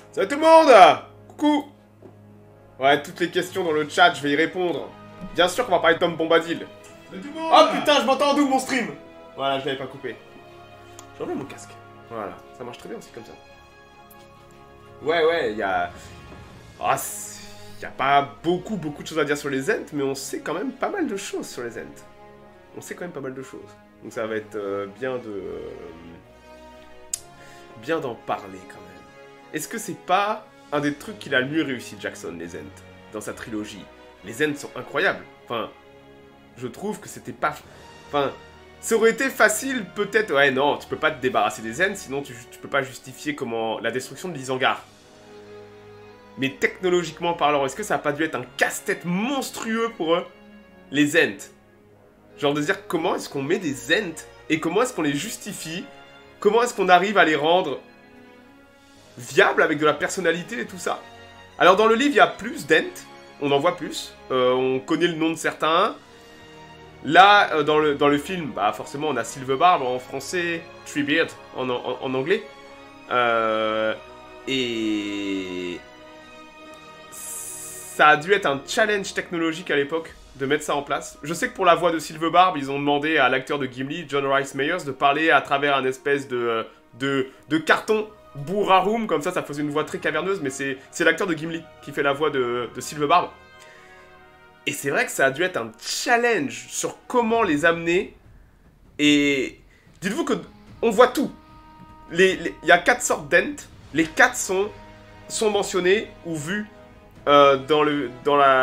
Salut tout le monde! Coucou! Ouais, toutes les questions dans le chat, je vais y répondre. Bien sûr qu'on va parler de Tom Bombadil. Salut tout le monde! Oh putain, je m'entends en double mon stream! Voilà, je l'avais pas coupé. J'ai enlevé mon casque. Voilà, ça marche très bien aussi comme ça. Ouais, il y a... Ah, il y a pas beaucoup de choses à dire sur les Ents, mais on sait quand même pas mal de choses sur les Ents. On sait quand même pas mal de choses. Donc ça va être bien d'en parler quand même. Est-ce que c'est pas un des trucs qu'il a le mieux réussi, Jackson, les Ents, dans sa trilogie? Les Ents sont incroyables. Enfin, je trouve que c'était pas... Enfin, ça aurait été facile, peut-être... Ouais, non, tu peux pas te débarrasser des Ents, sinon tu peux pas justifier comment la destruction de l'Isengard. Mais technologiquement parlant, est-ce que ça a pas dû être un casse-tête monstrueux pour eux? Les Ents. Genre de dire comment est-ce qu'on met des Ents et comment est-ce qu'on les justifie? Comment est-ce qu'on arrive à les rendre viables avec de la personnalité et tout ça? Alors dans le livre, il y a plus d'Ents, on en voit plus, on connaît le nom de certains. Là, dans le film, bah forcément on a Silverbarb en français, Treebeard en anglais. Et... ça a dû être un challenge technologique à l'époque de mettre ça en place. Je sais que pour la voix de Silverbarb, ils ont demandé à l'acteur de Gimli, John Rhys Meyers, de parler à travers un espèce de carton bourraroum, comme ça faisait une voix très caverneuse, mais c'est l'acteur de Gimli qui fait la voix de Silverbarb. Et c'est vrai que ça a dû être un challenge sur comment les amener. Et dites-vous que on voit tout. Il y a 4 sortes d'Ents, les 4 sont mentionnés ou vus dans le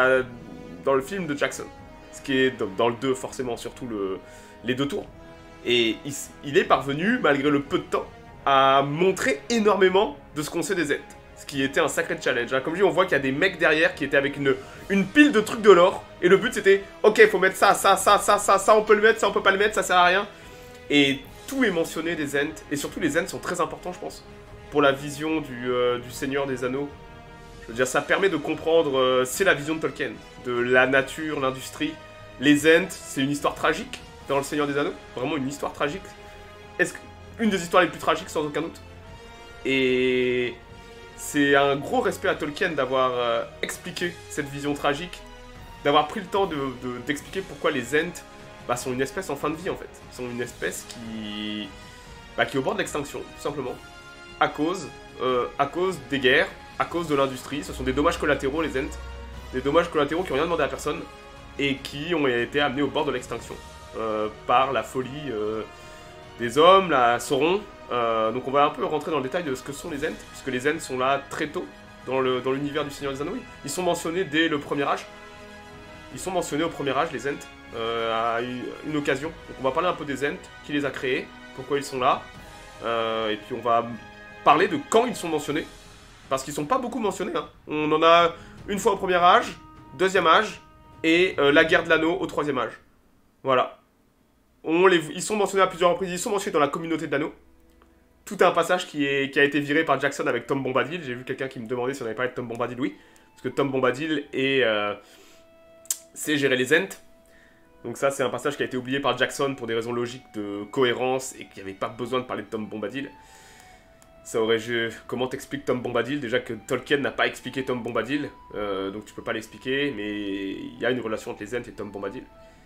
film de Jackson. Ce qui est dans le 2, forcément, surtout les 2 tours. Et il est parvenu, malgré le peu de temps, à montrer énormément de ce qu'on sait des Ents. Ce qui était un sacré challenge. Comme je dis, on voit qu'il y a des mecs derrière qui étaient avec une pile de trucs de l'or. Et le but c'était, ok, faut mettre ça, on peut le mettre, ça on peut pas le mettre, ça sert à rien. Et tout est mentionné des Ents. Et surtout les Ents sont très importants, je pense, pour la vision du Seigneur des Anneaux. Je veux dire, ça permet de comprendre, c'est la vision de Tolkien, de la nature, l'industrie. Les Ents, c'est une histoire tragique dans le Seigneur des Anneaux, vraiment une histoire tragique. Une des histoires les plus tragiques sans aucun doute. Et c'est un gros respect à Tolkien d'avoir expliqué cette vision tragique, d'avoir pris le temps d'expliquer pourquoi les Ents sont une espèce en fin de vie en fait. Ils sont une espèce qui est au bord de l'extinction, tout simplement, à cause des guerres, à cause de l'industrie. Ce sont des dommages collatéraux, les Ents. Des dommages collatéraux qui n'ont rien demandé à personne et qui ont été amenés au bord de l'extinction par la folie des hommes, la Sauron. Donc on va un peu rentrer dans le détail de ce que sont les Ents, puisque les Ents sont là très tôt dans l'univers du Seigneur des Anneaux. Ils sont mentionnés dès le premier âge. Ils sont mentionnés au premier âge, les Ents, à une occasion. Donc on va parler un peu des Ents, qui les a créés, pourquoi ils sont là, et puis on va parler de quand ils sont mentionnés, parce qu'ils sont pas beaucoup mentionnés. Hein. On en a une fois au premier âge, deuxième âge, et la guerre de l'anneau au troisième âge. Voilà. Ils sont mentionnés à plusieurs reprises, ils sont mentionnés dans la communauté de l'anneau. Tout un passage qui a été viré par Jackson avec Tom Bombadil. J'ai vu quelqu'un qui me demandait si on avait parlé de Tom Bombadil, oui. Parce que Tom Bombadil sait gérer les Ents. Donc ça, c'est un passage qui a été oublié par Jackson pour des raisons logiques de cohérence et qu'il n'y avait pas besoin de parler de Tom Bombadil. Comment t'expliques Tom Bombadil? Déjà que Tolkien n'a pas expliqué Tom Bombadil, donc tu peux pas l'expliquer, mais il y a une relation entre les Ents et Tom Bombadil.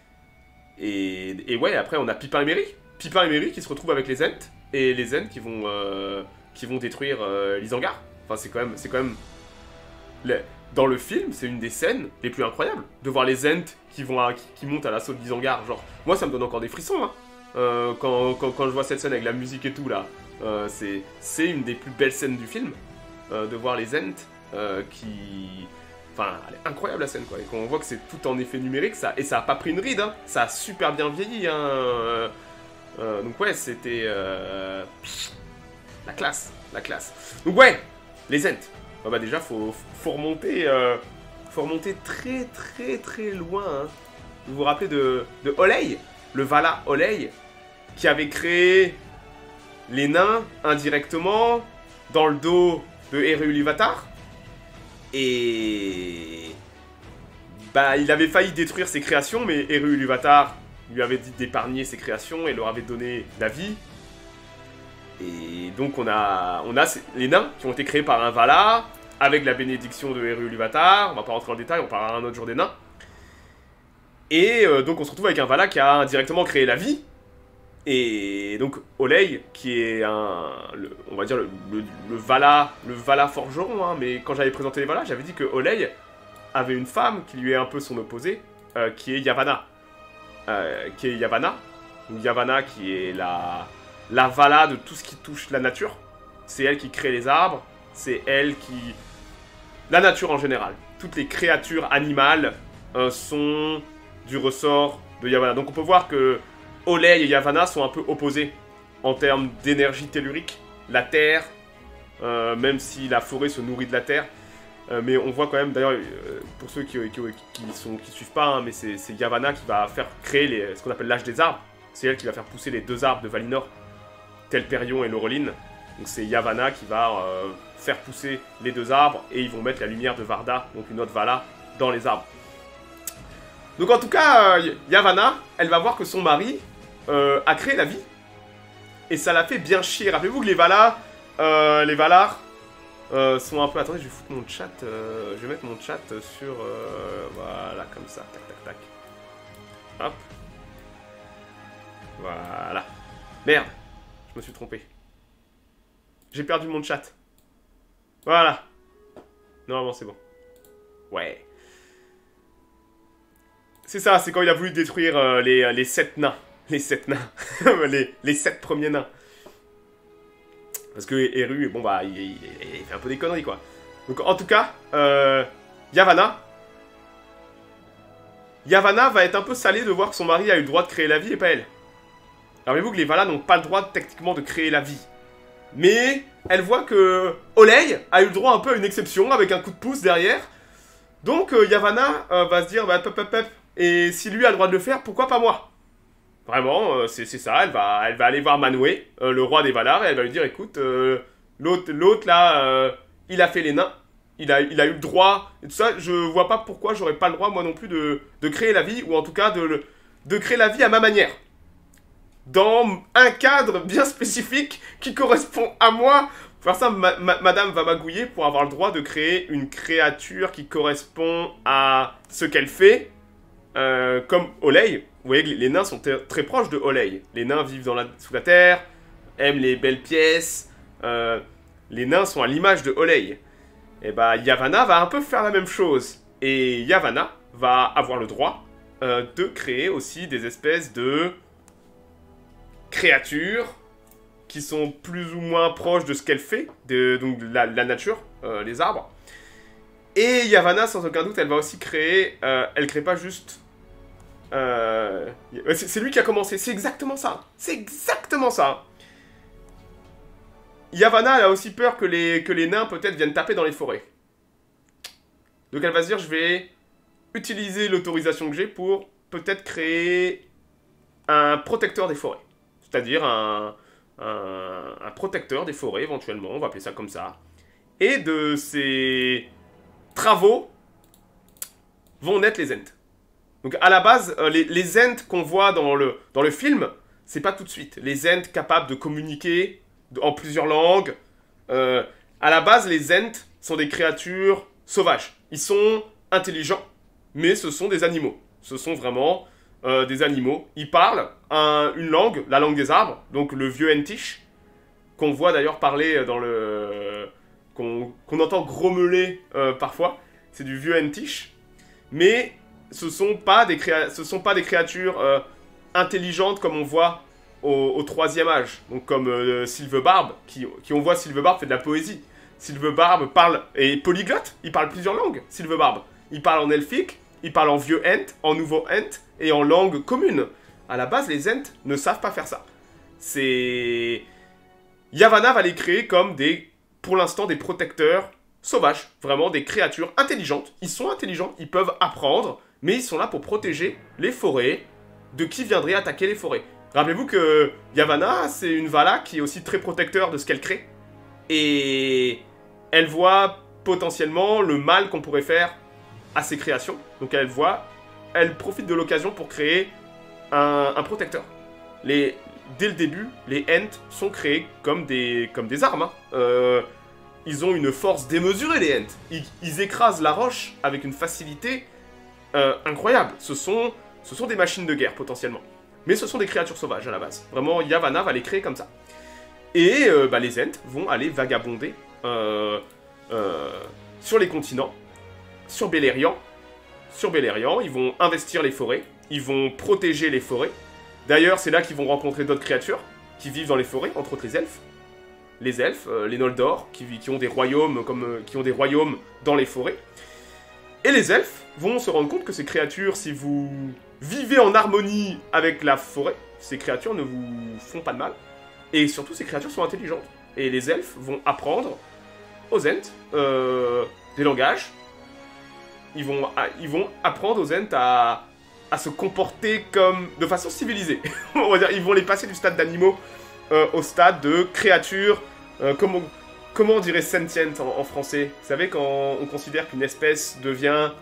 Et ouais, après on a Pippin et Merry. Pippin et Merry qui se retrouvent avec les Ents, et les Ents qui vont détruire l'Isengard. Enfin, c'est quand même dans le film, c'est une des scènes les plus incroyables de voir les Ents qui montent à l'assaut de l'Isengard. Genre, moi ça me donne encore des frissons, hein. Quand je vois cette scène avec la musique et tout là, c'est une des plus belles scènes du film, de voir les Ents qui... Enfin, elle est incroyable la scène quoi, et quand on voit que c'est tout en effet numérique, et ça a pas pris une ride, hein. Ça a super bien vieilli, hein. Donc ouais, c'était la classe. Donc ouais, les Ents. Bah déjà, faut remonter très loin. Hein. Vous vous rappelez de Olei, le Vala Olei, qui avait créé les nains indirectement dans le dos de Eru Ilúvatar. Et bah il avait failli détruire ses créations, mais Eru Ilúvatar lui avait dit d'épargner ses créations et leur avait donné la vie. Et donc on a les nains qui ont été créés par un Valar, avec la bénédiction de Eru Ilúvatar. On va pas rentrer en détail, on parlera un autre jour des nains. Et donc on se retrouve avec un Valar qui a indirectement créé la vie. Et donc Olei, qui est on va dire le Valar forgeron, hein, mais quand j'avais présenté les Valar, j'avais dit que Olei avait une femme qui lui est un peu son opposé, qui est Yavanna. Donc Yavanna qui est la Vala de tout ce qui touche la nature. C'est elle qui crée les arbres, c'est elle qui... La nature en général. Toutes les créatures animales sont du ressort de Yavanna. Donc on peut voir que Olei et Yavanna sont un peu opposés en termes d'énergie tellurique. La terre, même si la forêt se nourrit de la terre, mais on voit quand même, d'ailleurs, pour ceux qui suivent pas, hein, mais c'est Yavanna qui va faire créer ce qu'on appelle l'âge des arbres. C'est elle qui va faire pousser les deux arbres de Valinor, Telperion et Laureline. Donc c'est Yavanna qui va faire pousser les deux arbres, et ils vont mettre la lumière de Varda, donc une autre Vala, dans les arbres. Donc en tout cas, Yavanna, elle va voir que son mari a créé la vie, et ça l'a fait bien chier. Rappelez-vous que les Valar sont un peu... Attendez, je vais foutre mon chat, je vais mettre mon chat sur... voilà, comme ça, tac, tac, tac. Hop. Voilà. Merde, je me suis trompé. J'ai perdu mon chat. Voilà. Normalement, c'est bon. Ouais. C'est ça, c'est quand il a voulu détruire les 7 nains. Les 7 nains. les 7 premiers nains. Parce que Eru, bon bah, il fait un peu des conneries, quoi. Donc, en tout cas, Yavanna va être un peu salée de voir que son mari a eu le droit de créer la vie et pas elle. Rappelez-vous que les Valar n'ont pas le droit, techniquement, de créer la vie. Mais elle voit que Olei a eu le droit un peu à une exception, avec un coup de pouce derrière. Donc, Yavanna va se dire, bah, pep, pep, pep. Et si lui a le droit de le faire, pourquoi pas moi? Vraiment, c'est ça, elle va aller voir Manwë, le roi des Valar, et elle va lui dire, écoute, l'autre là, il a fait les nains, il a eu le droit, et tout ça, je vois pas pourquoi j'aurais pas le droit, moi non plus, de créer la vie, ou en tout cas, de créer la vie à ma manière. Dans un cadre bien spécifique, qui correspond à moi. Pour faire ça, madame va magouiller pour avoir le droit de créer une créature qui correspond à ce qu'elle fait, comme Olei. Vous voyez que les nains sont très proches de Olei. Les nains vivent sous la terre, aiment les belles pièces. Les nains sont à l'image de Olei. Et bah, Yavanna va un peu faire la même chose. Et Yavanna va avoir le droit de créer aussi des espèces de créatures qui sont plus ou moins proches de ce qu'elle fait, donc la nature, les arbres. Et Yavanna, sans aucun doute, elle va aussi créer... elle crée pas juste... c'est lui qui a commencé, c'est exactement ça. C'est exactement ça. Yavanna, elle a aussi peur que les nains, peut-être, viennent taper dans les forêts. Donc elle va se dire, je vais utiliser l'autorisation que j'ai pour peut-être créer un protecteur des forêts. C'est-à-dire un protecteur des forêts, éventuellement, on va appeler ça comme ça. Et de ces travaux vont naître les Ents. Donc à la base, les Ents qu'on voit dans le film, c'est pas tout de suite. Les Ents capables de communiquer en plusieurs langues. À la base, les Ents sont des créatures sauvages. Ils sont intelligents, mais ce sont des animaux. Ce sont vraiment des animaux. Ils parlent une langue, la langue des arbres, donc le vieux Entish, qu'on voit d'ailleurs parler dans le... qu'on entend grommeler parfois. C'est du vieux Entish. Mais ce sont pas des créatures intelligentes comme on voit au troisième âge. Donc comme Sylvebarbe, qui on voit Sylvebarbe fait de la poésie. Sylvebarbe parle, et polyglotte, il parle plusieurs langues, Sylvebarbe. Il parle en elfique, il parle en vieux Ent, en nouveau Ent, et en langue commune. À la base, les Ents ne savent pas faire ça. C'est... Yavanna va les créer comme pour l'instant, des protecteurs sauvages. Vraiment des créatures intelligentes. Ils sont intelligents, ils peuvent apprendre, mais ils sont là pour protéger les forêts de qui viendrait attaquer les forêts. Rappelez-vous que Yavanna, c'est une Vala qui est aussi très protecteur de ce qu'elle crée. Et elle voit potentiellement le mal qu'on pourrait faire à ses créations. Donc elle profite de l'occasion pour créer un protecteur. Les dès le début, les Ents sont créés comme des armes. Hein. Ils ont une force démesurée, les Ents. Ils écrasent la roche avec une facilité incroyable. Ce sont des machines de guerre, potentiellement. Mais ce sont des créatures sauvages, à la base. Vraiment, Yavanna va les créer comme ça. Et les Ents vont aller vagabonder sur les continents, sur Beleriand. Sur Beleriand, ils vont investir les forêts, ils vont protéger les forêts. D'ailleurs, c'est là qu'ils vont rencontrer d'autres créatures qui vivent dans les forêts, entre autres les elfes. Les elfes, les Noldor, qui ont des royaumes qui ont des royaumes dans les forêts. Et les elfes vont se rendre compte que ces créatures, si vous vivez en harmonie avec la forêt, ces créatures ne vous font pas de mal. Et surtout, ces créatures sont intelligentes. Et les elfes vont apprendre aux Ents des langages. Ils vont apprendre aux Ents à se comporter de façon civilisée. On va dire, ils vont les passer du stade d'animaux au stade de créatures, comment on dirait sentient en français? Vous savez, quand on considère qu'une espèce devient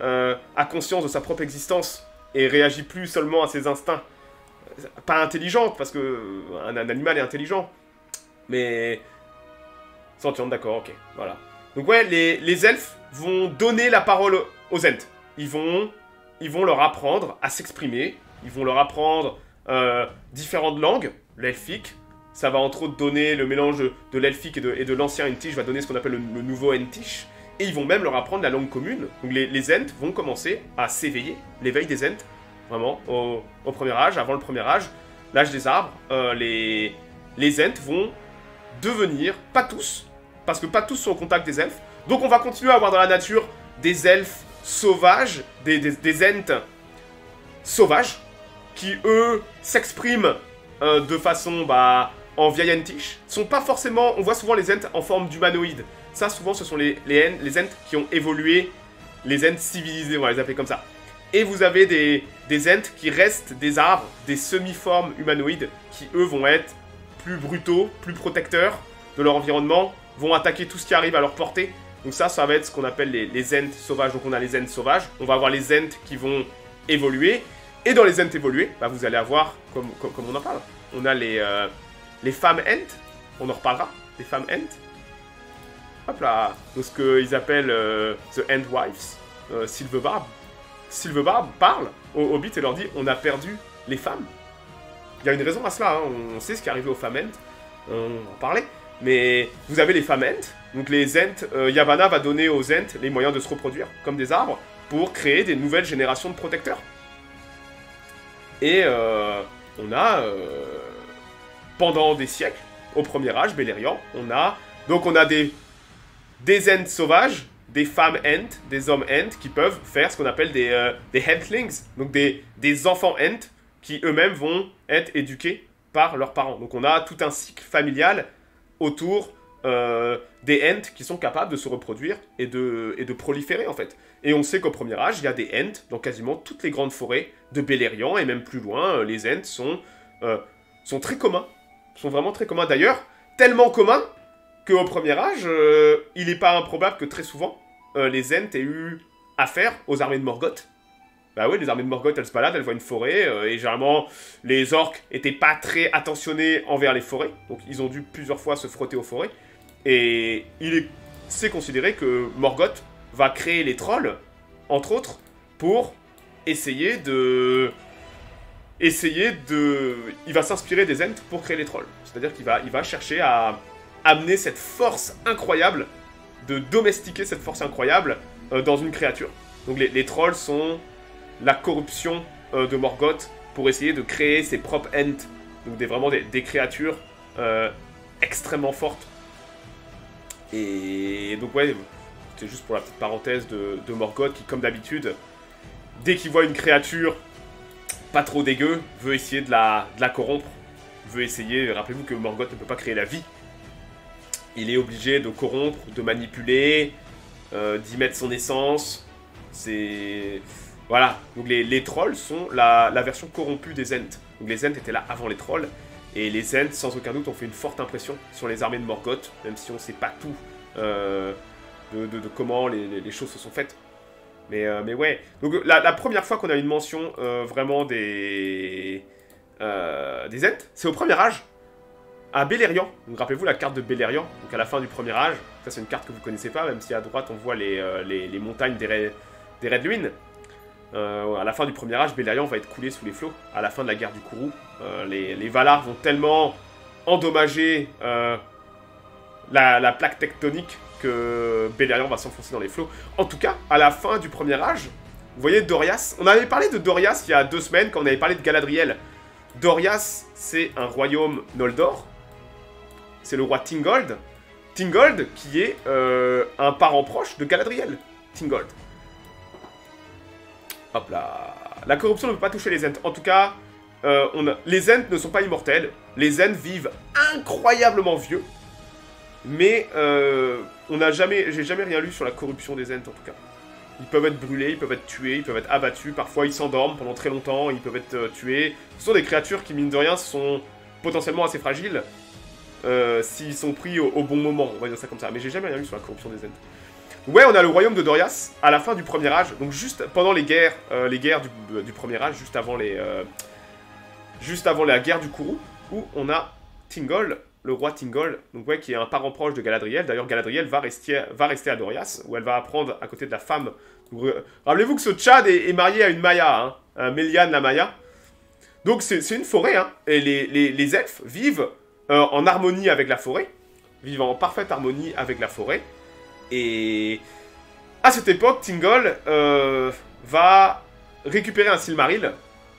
a conscience de sa propre existence et réagit plus seulement à ses instincts. Pas intelligente, parce que un animal est intelligent, mais sentiente, d'accord, ok, voilà. Donc ouais, les elfes vont donner la parole aux Ents. Ils vont leur apprendre à s'exprimer, ils vont leur apprendre différentes langues, l'elfique. Ça va entre autres donner le mélange de l'elfique et de l'ancien Entish, va donner ce qu'on appelle le nouveau Entish. Et ils vont même leur apprendre la langue commune. Donc les Ents vont commencer à s'éveiller, l'éveil des Ents, vraiment, au premier âge, avant le premier âge, l'âge des arbres. Les Ents vont devenir, pas tous, parce que pas tous sont au contact des elfes. Donc on va continuer à avoir dans la nature des elfes sauvages, des Ents sauvages, qui eux s'expriment de façon en vieil Entish. Sont pas forcément, on voit souvent les Ents en forme d'humanoïdes. Ça souvent ce sont les Ents qui ont évolué, les Ents civilisés, on va les appeler comme ça. Et vous avez des Ents qui restent des arbres, des semi-formes humanoïdes, qui eux vont être plus brutaux, plus protecteurs de leur environnement, vont attaquer tout ce qui arrive à leur portée. Donc ça va être ce qu'on appelle les Ents sauvages. Donc on a les Ents sauvages, on va avoir les Ents qui vont évoluer. Et dans les Ents évolués, vous allez avoir, comme on en parle, on a les femmes Ents, on en reparlera, les femmes Ents. Hop là, donc ce qu'ils appellent The Ent Wives, Silverbarb. Silverbarb parle aux Hobbits et leur dit « On a perdu les femmes ». Il y a une raison à cela, hein. On sait ce qui est arrivé aux femmes Ents, on en parlait. Mais vous avez les femmes Ents, donc les Ents, Yavanna va donner aux Ents les moyens de se reproduire, comme des arbres, pour créer des nouvelles générations de protecteurs. Et on a, pendant des siècles, au premier âge, Beleriand, on a des Ents sauvages, des femmes Ents, des hommes Ents, qui peuvent faire ce qu'on appelle des Entlings, donc des enfants Ents, qui eux-mêmes vont être éduqués par leurs parents. Donc on a tout un cycle familial autour des Ents qui sont capables de se reproduire et de proliférer en fait. Et on sait qu'au premier âge, il y a des Ents dans quasiment toutes les grandes forêts de Beleriand, et même plus loin, les Ents sont très communs, sont vraiment très communs. D'ailleurs, tellement communs qu'au premier âge, il n'est pas improbable que très souvent, les Ents aient eu affaire aux armées de Morgoth. Bah oui, les armées de Morgoth, elles se baladent, elles voient une forêt, et généralement, les orques étaient pas très attentionnés envers les forêts, donc ils ont dû plusieurs fois se frotter aux forêts, et c'est considéré que Morgoth va créer les trolls, entre autres, pour essayer de... Il va s'inspirer des Ents pour créer les trolls. C'est-à-dire qu'il va chercher à amener cette force incroyable, de domestiquer cette force incroyable dans une créature. Donc les trolls sont la corruption de Morgoth pour essayer de créer ses propres Ents. Donc vraiment des créatures extrêmement fortes. Et donc ouais, c'est juste pour la petite parenthèse de Morgoth qui, comme d'habitude, dès qu'il voit une créature pas trop dégueu, veut essayer de la corrompre. Veut essayer, rappelez-vous que Morgoth ne peut pas créer la vie. Il est obligé de corrompre, de manipuler, d'y mettre son essence. C'est... Voilà, donc les trolls sont la version corrompue des Ents. Donc les Ents étaient là avant les trolls. Et les Ents, sans aucun doute, ont fait une forte impression sur les armées de Morgoth, même si on ne sait pas tout de comment les choses se sont faites. Mais ouais, donc la première fois qu'on a une mention vraiment des des Ents, c'est au premier âge, à Beleriand. Donc rappelez-vous la carte de Beleriand, donc à la fin du premier âge. Ça c'est une carte que vous connaissez pas, même si à droite on voit les montagnes des Red Lunes. À la fin du premier âge, Beleriand va être coulé sous les flots. À la fin de la guerre du Kourou, les Valar vont tellement endommager la plaque tectonique que Beleriand va s'enfoncer dans les flots. En tout cas, à la fin du premier âge, vous voyez Doriath. On avait parlé de Doriath il y a 2 semaines quand on avait parlé de Galadriel. Doriath, c'est un royaume Noldor. C'est le roi Thingol. Thingol qui est un parent proche de Galadriel. Thingol. Hop là. La corruption ne peut pas toucher les Ents. En tout cas, les Ents ne sont pas immortels. Les Ents vivent incroyablement vieux. Mais j'ai jamais rien lu sur la corruption des Ents en tout cas. Ils peuvent être brûlés, ils peuvent être tués, ils peuvent être abattus. Parfois ils s'endorment pendant très longtemps, ils peuvent être tués. Ce sont des créatures qui, mine de rien, sont potentiellement assez fragiles. S'ils sont pris au bon moment, on va dire ça comme ça. Mais j'ai jamais rien lu sur la corruption des Ents. Ouais, on a le royaume de Doriath à la fin du premier âge, donc juste pendant les guerres du premier âge, juste avant la guerre du Kourou, où on a Thingol, le roi Thingol, donc ouais, qui est un parent proche de Galadriel. D'ailleurs, Galadriel va rester à Doriath, où elle va apprendre à côté de la femme. Rappelez-vous que ce Tchad est marié à une Maya, hein, Méliane la Maya. Donc c'est une forêt, hein, et les elfes vivent en harmonie avec la forêt, vivent en parfaite harmonie avec la forêt. Et à cette époque, Thingol va récupérer un Silmaril.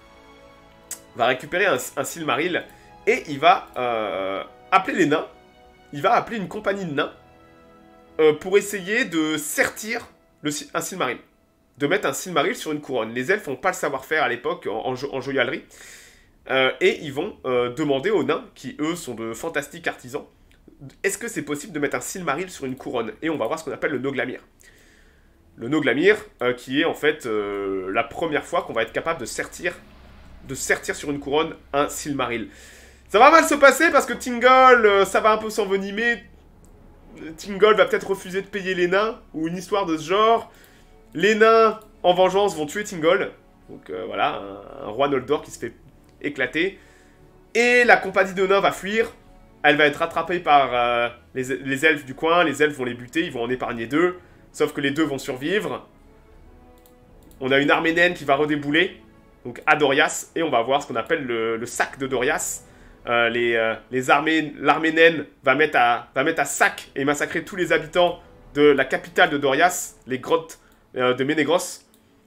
Et il va appeler les nains. Il va appeler une compagnie de nains pour essayer de sertir un Silmaril. De mettre un Silmaril sur une couronne. Les elfes n'ont pas le savoir-faire à l'époque en joaillerie. Et ils vont demander aux nains, qui eux sont de fantastiques artisans, est-ce que c'est possible de mettre un Silmaril sur une couronne? Et on va voir ce qu'on appelle le Noglamir. Le Noglamir, qui est en fait la première fois qu'on va être capable de sertir sur une couronne un Silmaril. Ça va mal se passer parce que Thingol, ça va un peu s'envenimer. Thingol va peut-être refuser de payer les nains, ou une histoire de ce genre. Les nains, en vengeance, vont tuer Thingol. Donc voilà, un roi Noldor qui se fait éclater. Et la compagnie de nains va fuir. Elle va être rattrapée par les elfes du coin. Les elfes vont les buter, ils vont en épargner 2. Sauf que les 2 vont survivre. On a une armée naine qui va redébouler. Donc à Doriath. Et on va voir ce qu'on appelle le sac de Doriath. L'armée naine va mettre à sac et massacrer tous les habitants de la capitale de Doriath. Les grottes de Ménégros.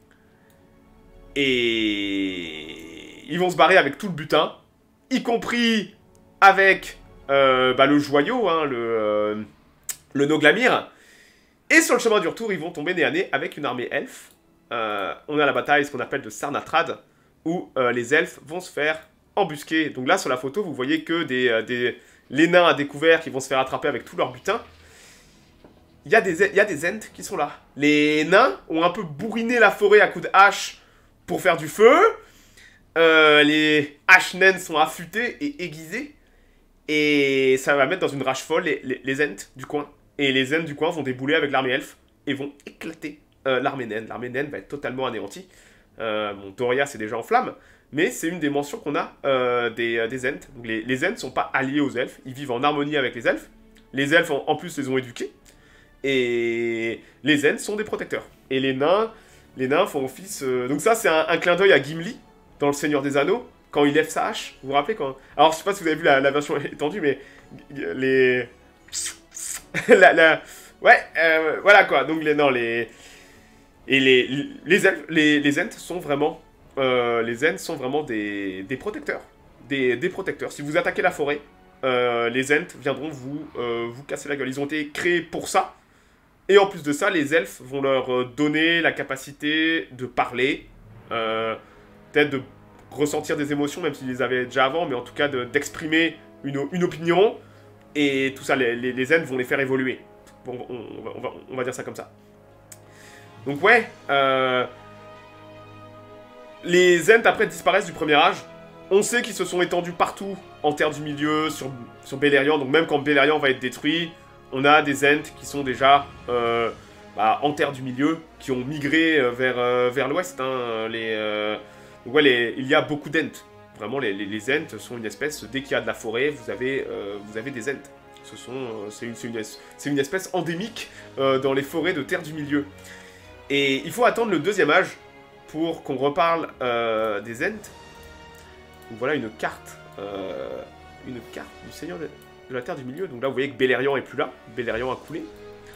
Et ils vont se barrer avec tout le butin. Y compris avec... le joyau, hein, le Noglamir. Et sur le chemin du retour, ils vont tomber nez à nez avec une armée elfe. On a la bataille, ce qu'on appelle de Sarnatrad, où les elfes vont se faire embusquer. Donc là, sur la photo, vous voyez que les nains à découvert qui vont se faire attraper avec tout leur butin. Il y a des Ents qui sont là. Les nains ont un peu bourriné la forêt à coups de hache pour faire du feu. Les haches naines sont affûtées et aiguisées. Et ça va mettre dans une rage folle les Ents du coin. Et les Ents du coin vont débouler avec l'armée elfe et vont éclater l'armée naine. L'armée naine va être totalement anéantie. Doriath c'est déjà en flammes, mais c'est une des mentions qu'on a des Ents. Donc les Ents ne sont pas alliés aux elfes, ils vivent en harmonie avec les elfes. Les elfes en plus les ont éduqués. Et les Ents sont des protecteurs. Et les nains font office... Donc ça c'est un clin d'œil à Gimli dans Le Seigneur des Anneaux. Quand il lève sa hache, vous vous rappelez quand... Alors, je sais pas si vous avez vu la version étendue, mais... Les... voilà, quoi. Donc, les Ents sont vraiment... les Ents sont vraiment des protecteurs. Des protecteurs. Si vous attaquez la forêt, les Ents viendront vous casser la gueule. Ils ont été créés pour ça. Et en plus de ça, les elfes vont leur donner la capacité de parler, peut-être de ressentir des émotions, même s'ils les avaient déjà avant, mais en tout cas d'exprimer une opinion, et tout ça, les Ents vont les faire évoluer. Bon, on va dire ça comme ça. Donc ouais, les Ents après disparaissent du premier âge. On sait qu'ils se sont étendus partout en Terre du Milieu, sur Beleriand, donc même quand Beleriand va être détruit, on a des Ents qui sont déjà en Terre du Milieu, qui ont migré vers l'ouest, hein, donc ouais, il y a beaucoup d'Ents. vraiment, les Ents sont une espèce, dès qu'il y a de la forêt, vous avez des Ents. C'est une espèce endémique dans les forêts de Terre du Milieu. Et il faut attendre le deuxième âge pour qu'on reparle des Ents. Donc voilà une carte du Seigneur de la Terre du Milieu. Donc là, vous voyez que Beleriand est plus là. Beleriand a coulé.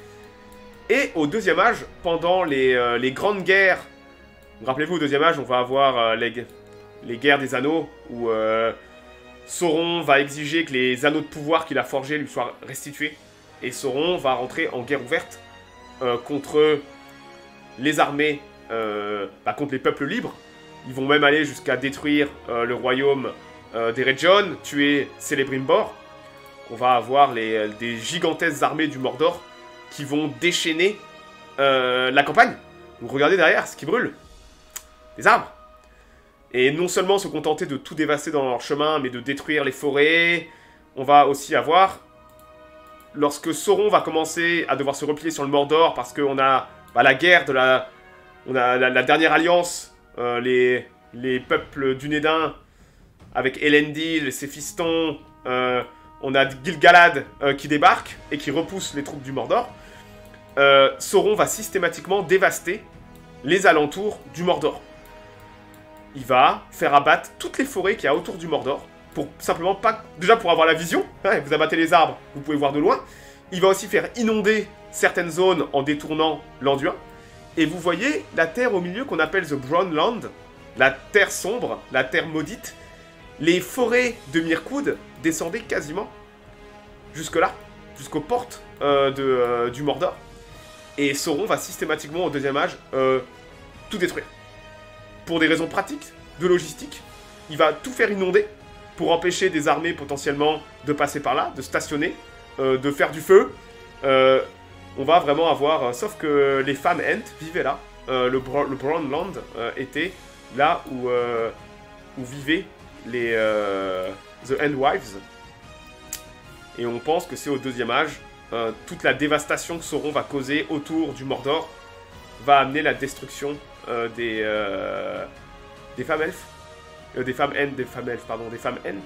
Et au deuxième âge, pendant les grandes guerres, rappelez-vous, au deuxième âge, on va avoir les guerres des anneaux, où Sauron va exiger que les anneaux de pouvoir qu'il a forgés lui soient restitués. Et Sauron va rentrer en guerre ouverte contre les armées, contre les peuples libres. Ils vont même aller jusqu'à détruire le royaume des Redjon, tuer Celebrimbor. On va avoir des gigantesques armées du Mordor qui vont déchaîner la campagne. Donc regardez derrière ce qui brûle. Les arbres. Et non seulement se contenter de tout dévaster dans leur chemin, mais de détruire les forêts. On va aussi avoir, lorsque Sauron va commencer à devoir se replier sur le Mordor, parce qu'on a la guerre de on a la dernière alliance, les peuples du Nédin, avec Elendil, ses fistons, on a Gil-galad qui débarque et qui repousse les troupes du Mordor. Sauron va systématiquement dévaster les alentours du Mordor. Il va faire abattre toutes les forêts qu'il y a autour du Mordor, pour simplement pas... Déjà pour avoir la vision, hein, vous abattez les arbres, vous pouvez voir de loin. Il va aussi faire inonder certaines zones en détournant l'Anduin. Et vous voyez la terre au milieu qu'on appelle The Brown Land, la terre sombre, la terre maudite. Les forêts de Mirkwood descendaient quasiment jusque-là, jusqu'aux portes du Mordor. Et Sauron va systématiquement, au deuxième âge, tout détruire. Pour des raisons pratiques, de logistique, il va tout faire inonder pour empêcher des armées potentiellement de passer par là, de stationner, de faire du feu. On va vraiment avoir... sauf que les femmes Ent vivaient là. Le Brown Land était là où vivaient les The Endwives. Et on pense que c'est au deuxième âge, toute la dévastation que Sauron va causer autour du Mordor va amener la destruction des femmes elfes, des femmes Ent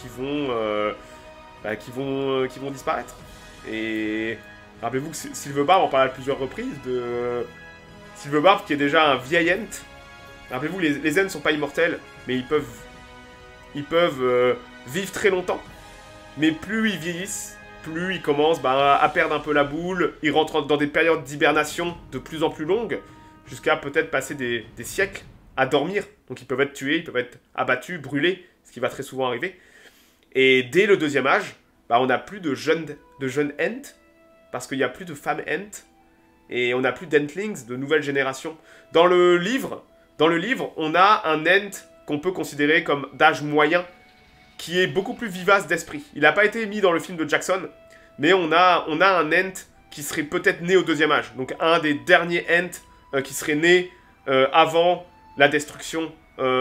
qui vont disparaître. Et rappelez-vous que Sylvebarb en parle à plusieurs reprises de Sylvebarb qui est déjà un vieil Ent. Rappelez-vous, les Ents ne sont pas immortels, mais ils peuvent vivre très longtemps. Mais plus ils vieillissent, plus ils commencent à perdre un peu la boule. Ils rentrent dans des périodes d'hibernation de plus en plus longues, jusqu'à peut-être passer des siècles à dormir. Donc ils peuvent être tués, ils peuvent être abattus, brûlés, ce qui va très souvent arriver. Et dès le deuxième âge, on n'a plus de jeunes Ent, parce qu'il n'y a plus de femmes Ent, et on n'a plus d'Entlings, de nouvelle génération. Dans le livre, on a un Ent qu'on peut considérer comme d'âge moyen, qui est beaucoup plus vivace d'esprit. Il n'a pas été mis dans le film de Jackson, mais on a un Ent qui serait peut-être né au deuxième âge. Donc un des derniers Ent qui serait né avant la destruction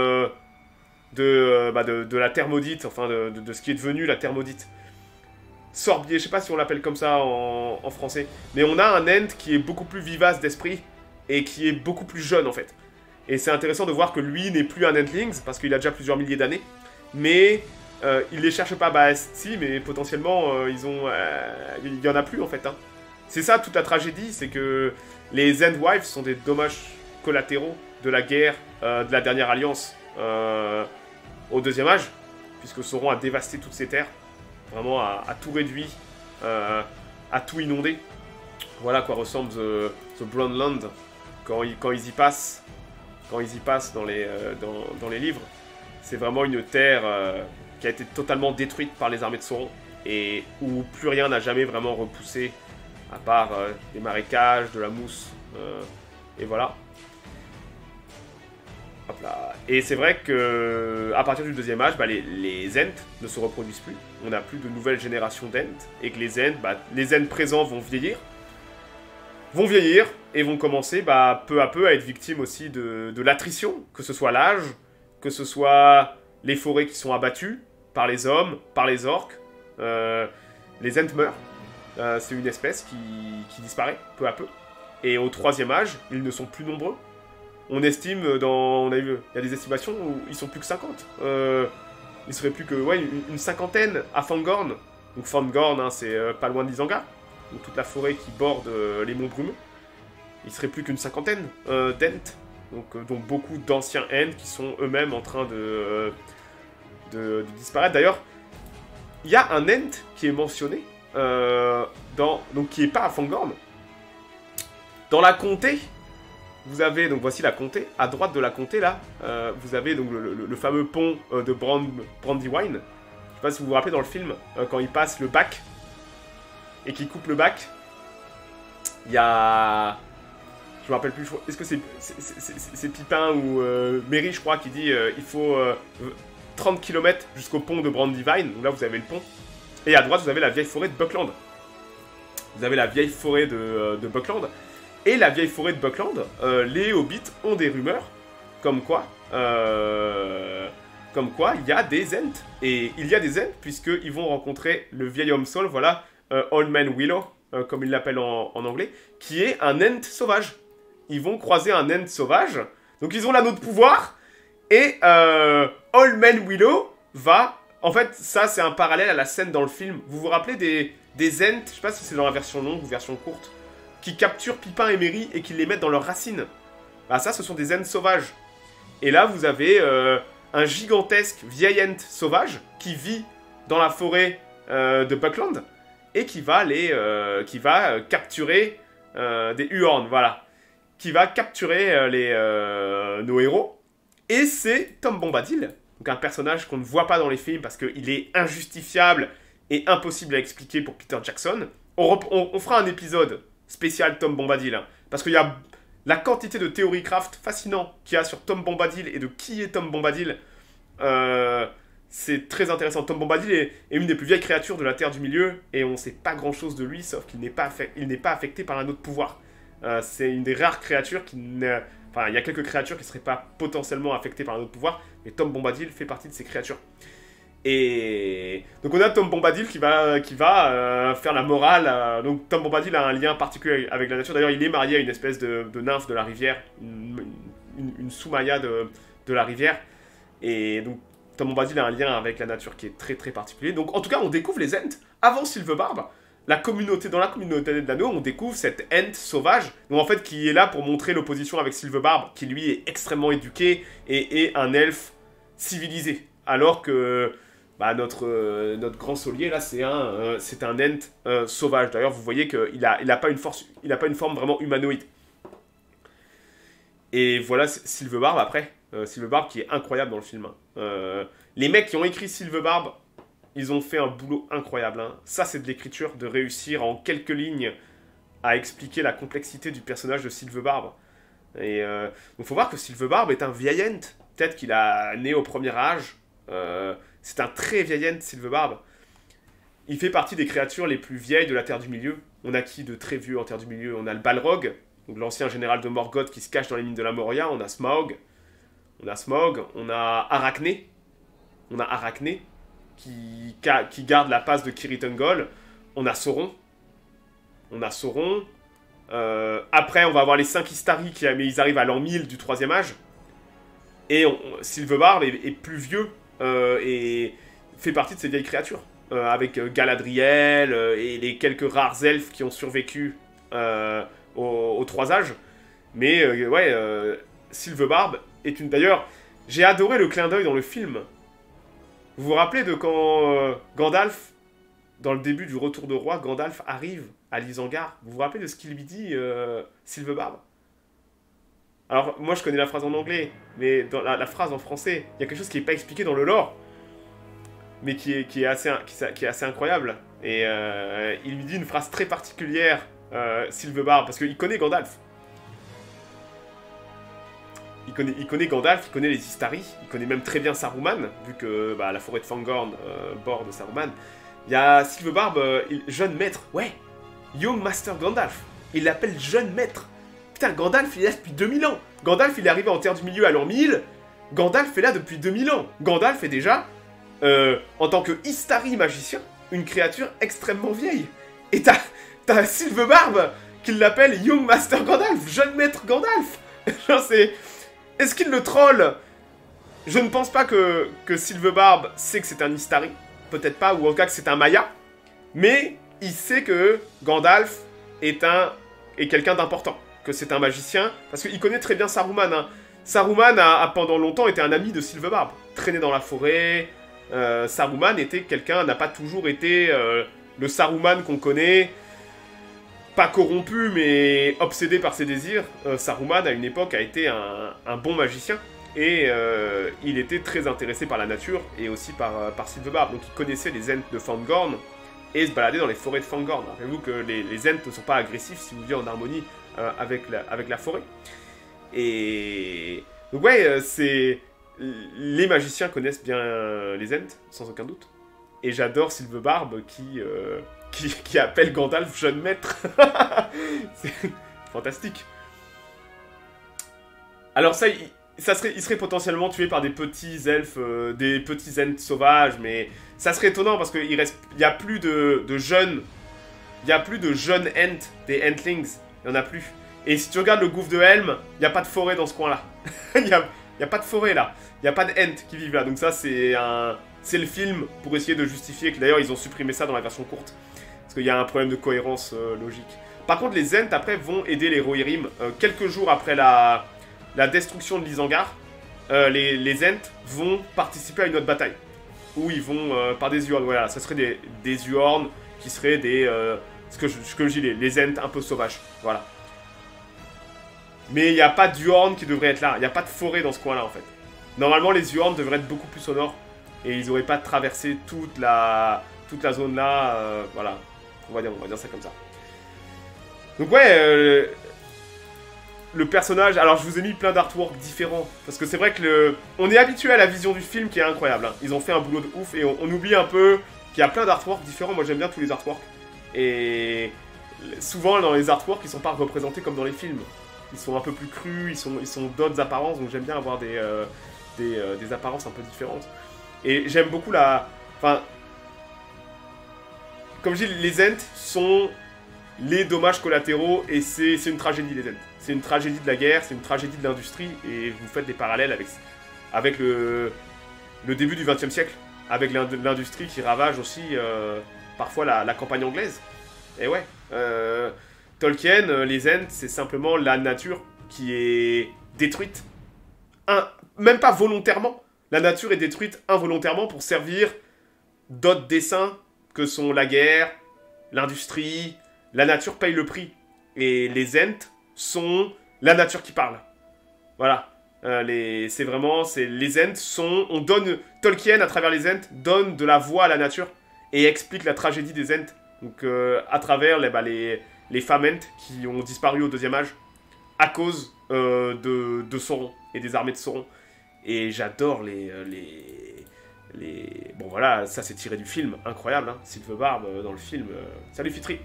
de la Terre Maudite, enfin de ce qui est devenu la Terre Maudite. Sorbier, je sais pas si on l'appelle comme ça en français, mais on a un Ent qui est beaucoup plus vivace d'esprit et qui est beaucoup plus jeune en fait. Et c'est intéressant de voir que lui n'est plus un Entlings, parce qu'il a déjà plusieurs milliers d'années, mais il les cherche pas, si, mais potentiellement il y en a plus en fait. Hein. C'est ça toute la tragédie, c'est que les Endwives sont des dommages collatéraux de la guerre de la dernière alliance au deuxième âge, puisque Sauron a dévasté toutes ces terres, vraiment à tout réduit, à tout inondé. Voilà à quoi ressemble The Brown Land quand ils y passent dans les livres. C'est vraiment une terre qui a été totalement détruite par les armées de Sauron, et où plus rien n'a jamais vraiment repoussé, à part des marécages, de la mousse, et voilà. Hop là. Et c'est vrai que à partir du deuxième âge, les Ents ne se reproduisent plus. On n'a plus de nouvelles générations d'Ents, et que les Ents présents vont vieillir et vont commencer peu à peu à être victimes aussi de l'attrition, que ce soit l'âge, que ce soit les forêts qui sont abattues par les hommes, par les orques. Les Ents meurent. C'est une espèce qui disparaît peu à peu. Et au troisième âge, ils ne sont plus nombreux. On estime, on a eu, il y a des estimations où ils sont plus que 50. Il serait plus que, ouais, une cinquantaine à Fangorn. Donc Fangorn, hein, c'est pas loin de l'Isengard. Donc toute la forêt qui borde les monts brumeux. Il serait plus qu'une cinquantaine d'Ent. Donc dont beaucoup d'anciens Ents qui sont eux-mêmes en train de disparaître. D'ailleurs, il y a un Ent qui est mentionné, donc qui est pas à Fangorn. Dans la comté, vous avez, donc voici la comté, à droite de la comté là, vous avez donc le fameux pont de Brandywine. Je sais pas si vous vous rappelez dans le film, quand il passe le bac, et qu'il coupe le bac, il y a... Je me rappelle plus, est-ce que c'est Pipin ou Merry, je crois, qui dit il faut 30 km jusqu'au pont de Brandywine. Donc là, vous avez le pont. Et à droite, vous avez la vieille forêt de Buckland. Vous avez la vieille forêt de Buckland. Et la vieille forêt de Buckland, les hobbits ont des rumeurs comme quoi il y a des Ents. Et il y a des Ents puisqu'ils vont rencontrer le vieil homme Saul, voilà, Old Man Willow, comme il l'appelle en anglais, qui est un Ent sauvage. Ils vont croiser un Ent sauvage. Donc ils ont l'anneau de pouvoir. Et Old Man Willow va... En fait, ça, c'est un parallèle à la scène dans le film. Vous vous rappelez des Ents, je sais pas si c'est dans la version longue ou version courte, qui capturent Pipin et Merry et qui les mettent dans leurs racines. Bah ça, ce sont des Ents sauvages. Et là, vous avez un gigantesque vieil Ent sauvage qui vit dans la forêt de Buckland et qui va capturer des Huorns, voilà. Qui va capturer nos héros. Et c'est Tom Bombadil, donc un personnage qu'on ne voit pas dans les films parce qu'il est injustifiable et impossible à expliquer pour Peter Jackson. On fera un épisode spécial Tom Bombadil, hein, parce qu'il y a la quantité de théories craft fascinant qu'il y a sur Tom Bombadil et de qui est Tom Bombadil. C'est très intéressant. Tom Bombadil est une des plus vieilles créatures de la Terre du Milieu et on ne sait pas grand-chose de lui, sauf qu'il n'est pas affecté par un autre pouvoir. C'est une des rares créatures qui... Enfin, il y a quelques créatures qui ne seraient pas potentiellement affectées par un autre pouvoir, mais Tom Bombadil fait partie de ces créatures. Et donc on a Tom Bombadil qui va faire la morale. Donc Tom Bombadil a un lien particulier avec la nature. D'ailleurs, il est marié à une espèce de nymphe de la rivière, une Soumaya de la rivière. Et donc Tom Bombadil a un lien avec la nature qui est très très particulier. Donc en tout cas, on découvre les Ents avant Silverbarb. Dans la communauté de l'anneau, on découvre cette Ent sauvage, donc en fait qui est là pour montrer l'opposition avec Silverbarb, qui lui est extrêmement éduqué et est un elfe civilisé, alors que bah, notre grand saulier là, c'est un Ent sauvage. D'ailleurs, vous voyez qu'il a pas une forme vraiment humanoïde. Et voilà Silverbarb après, Silverbarb qui est incroyable dans le film. Les mecs qui ont écrit Silverbarb, ils ont fait un boulot incroyable. Hein. Ça, c'est de l'écriture, de réussir en quelques lignes à expliquer la complexité du personnage de Silverbarb. Et donc, faut voir que Silverbarb est un vieil Ent. Peut-être qu'il a né au premier âge. C'est un très vieil Ent, Silverbarb. Il fait partie des créatures les plus vieilles de la Terre du Milieu. On a qui de très vieux en Terre du Milieu? On a le Balrog, donc l'ancien général de Morgoth qui se cache dans les mines de la Moria. On a Smaug. On a Arachné. Qui garde la passe de Kirith Ungol. On a Sauron. Après, on va avoir les 5 Istari, mais ils arrivent à l'an 1000 du 3e âge. Et Silverbarb est plus vieux et fait partie de ces vieilles créatures. Avec Galadriel et les quelques rares elfes qui ont survécu aux 3 âges. Mais Silverbarb est une... D'ailleurs, j'ai adoré le clin d'œil dans le film. Vous vous rappelez de quand Gandalf, dans le début du Retour de Roi, Gandalf arrive à l'Isengard? Vous vous rappelez de ce qu'il lui dit, Silverbarb? Alors, moi je connais la phrase en anglais, mais dans la phrase en français, il y a quelque chose qui n'est pas expliqué dans le lore, mais qui est assez incroyable. Et il lui dit une phrase très particulière, Silverbarb, parce qu'il connaît Gandalf. Il connaît Gandalf, il connaît les Istari, il connaît même très bien Saruman, vu que bah, la forêt de Fangorn borde Saruman. Il y a Silverbarb, jeune maître, ouais, Young Master Gandalf. Il l'appelle jeune maître. Putain, Gandalf, il est là depuis 2000 ans. Gandalf, il est arrivé en Terre du Milieu à l'an 1000. Gandalf est là depuis 2000 ans. Gandalf est déjà, en tant que Istari magicien, une créature extrêmement vieille. Et t'as Silverbarb qui l'appelle Young Master Gandalf, jeune maître Gandalf. Genre, Est-ce qu'il le troll? Je ne pense pas que Silverbarb sait que c'est un Istari. Peut-être pas, ou en tout cas que c'est un Maya. Mais il sait que Gandalf est quelqu'un d'important. Que c'est un magicien. Parce qu'il connaît très bien Saruman. Hein. Saruman a pendant longtemps été un ami de Silverbarb. Traîné dans la forêt. Saruman était quelqu'un, n'a pas toujours été le Saruman qu'on connaît. Pas corrompu, mais obsédé par ses désirs. Saruman, à une époque, a été un bon magicien. Et il était très intéressé par la nature et aussi par Silverbarb. Donc il connaissait les Ents de Fangorn et se baladait dans les forêts de Fangorn. Rappelez-vous que les Ents ne sont pas agressifs si vous vivez en harmonie avec la forêt. Et donc ouais, les magiciens connaissent bien les Ents, sans aucun doute. Et j'adore Silverbarb qui appelle Gandalf jeune maître. C'est fantastique. Alors ça, il serait potentiellement tué par des petits elfes, des petits Ents sauvages, mais ça serait étonnant parce qu'il y a plus de jeunes, il y a plus de jeunes Ents, des Entlings, il y en a plus. Et si tu regardes le gouffre de Helm, il n'y a pas de forêt dans ce coin-là. Il n'y a pas de forêt là, il n'y a pas de Ents qui vivent là. Donc ça c'est le film pour essayer de justifier que d'ailleurs ils ont supprimé ça dans la version courte. Parce qu'il y a un problème de cohérence logique. Par contre les Ents après vont aider les Rohirrim quelques jours après la destruction de l'Isengard, les Ents vont participer à une autre bataille. Où ils vont, par des Huorns, voilà, ça serait des Huorns qui seraient ce que je dis, les Ents un peu sauvages, voilà. Mais il n'y a pas d'Huorns qui devrait être là, il n'y a pas de forêt dans ce coin-là, en fait. Normalement, les Huorns devraient être beaucoup plus au nord, et ils n'auraient pas traversé toute la zone-là, voilà. On va dire ça comme ça. Donc ouais, le personnage, alors je vous ai mis plein d'artworks différents, parce que c'est vrai que on est habitué à la vision du film qui est incroyable, hein. Ils ont fait un boulot de ouf, et on oublie un peu qu'il y a plein d'artworks différents. Moi j'aime bien tous les artworks, et souvent dans les artworks ils sont pas représentés comme dans les films, ils sont un peu plus crus, ils sont d'autres apparences, donc j'aime bien avoir des apparences un peu différentes, et j'aime beaucoup enfin, comme je dis, les Ents sont les dommages collatéraux, et c'est une tragédie les Ents. C'est une tragédie de la guerre, c'est une tragédie de l'industrie, et vous faites des parallèles avec le début du XXe siècle, avec l'industrie qui ravage aussi parfois la campagne anglaise. Et ouais, Tolkien, les Ents, c'est simplement la nature qui est détruite, même pas volontairement, la nature est détruite involontairement pour servir d'autres desseins que sont la guerre, l'industrie, la nature paye le prix. Et les Ents sont la nature qui parle. Voilà. Les Ents sont... Tolkien, à travers les Ents, donne de la voix à la nature et explique la tragédie des Ents. Donc, à travers les femmes Ents qui ont disparu au Deuxième Âge à cause de Sauron et des armées de Sauron. Et j'adore Bon voilà, ça c'est tiré du film, incroyable, hein. Silverbarb dans le film. Salut Fitri.